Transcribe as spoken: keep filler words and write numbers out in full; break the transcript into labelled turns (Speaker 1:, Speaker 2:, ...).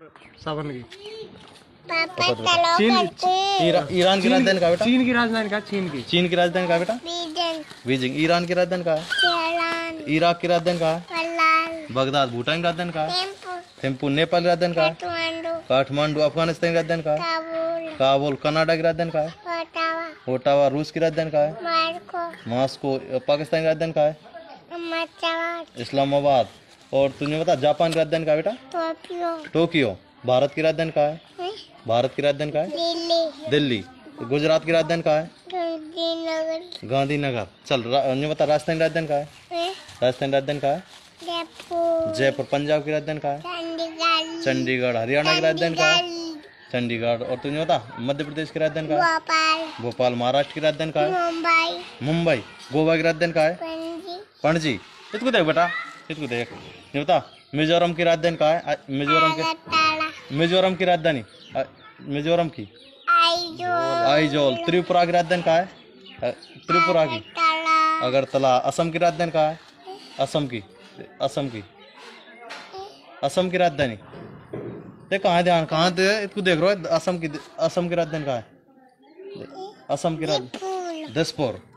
Speaker 1: सावन की
Speaker 2: पापा
Speaker 1: चीन
Speaker 3: ईरा, ईरान की राजधानी का बेटा?
Speaker 1: चीन की राजधानी का चीन की
Speaker 3: चीन की राजधानी का बेटा?
Speaker 2: Beijing
Speaker 3: Beijing. ईरान की राजधानी का?
Speaker 2: तेहरान
Speaker 3: इराक की राजधानी का?
Speaker 2: मलाल
Speaker 3: बगदाद। भूटान की राजधानी का?
Speaker 2: थिम्पू
Speaker 3: थिम्पू। नेपाल की राजधानी का?
Speaker 2: काठमांडू
Speaker 3: काठमांडू। अफगानिस्तान की राजधानी का?
Speaker 2: काबुल
Speaker 3: काबुल। कनाडा की राजधानी का?
Speaker 2: Ottawa
Speaker 3: Ottawa. रूस की राजधानी का?
Speaker 2: Marco
Speaker 3: Moscow. पाकिस्तान की राजधानी का?
Speaker 2: अहमदाबाद
Speaker 3: इस्लामाबाद। और तुझे बता जापान की राजधानी का बेटा?
Speaker 2: Tokyo
Speaker 3: Tokyo. भारत की राजधानी का है?
Speaker 2: हैं?
Speaker 3: भारत की राजधानी का है?
Speaker 2: दिल्ली
Speaker 3: दिल्ली। गुजरात की राजधानी का है?
Speaker 2: गांधीनगर
Speaker 3: गांधीनगर। चल रा, बता राजस्थान की राजधानी का है?
Speaker 2: हैं?
Speaker 3: राजस्थान की राजधानी का है?
Speaker 2: जयपुर
Speaker 3: जयपुर। पंजाब की राजधानी का है?
Speaker 2: चंडीगढ़
Speaker 3: चंडीगढ़। हरियाणा की राजधानी का है?
Speaker 2: चंडीगढ़
Speaker 3: चंडीगढ़। और तुझे बता मध्य प्रदेश की राजधानी का है?
Speaker 2: भोपाल
Speaker 3: भोपाल। महाराष्ट्र की राजधानी का है?
Speaker 2: मुंबई
Speaker 3: मुंबई। गोवा की राजधानी का है?
Speaker 2: पणजी
Speaker 3: पणजी। इसको देख बेटा, इसको देख। ये बता मिजोरम की राजधानी का है? मिजोरम की
Speaker 2: अगरतला
Speaker 3: मिजोरम की राजधानी अ, मिजोरम की
Speaker 2: आइजोल
Speaker 3: आइजोल। त्रिपुरा की राजधानी का है? अ, त्रिपुरा की
Speaker 2: अगरतला
Speaker 3: अगरतला। असम की राजधानी का है? असम की असम की असम की राजधानी देख कहाँ है? ध्यान कहाँ दे, इसको देख रहा है। असम की असम की राजधानी का है? असम की राजधानी
Speaker 2: फूल
Speaker 3: दिसपुर।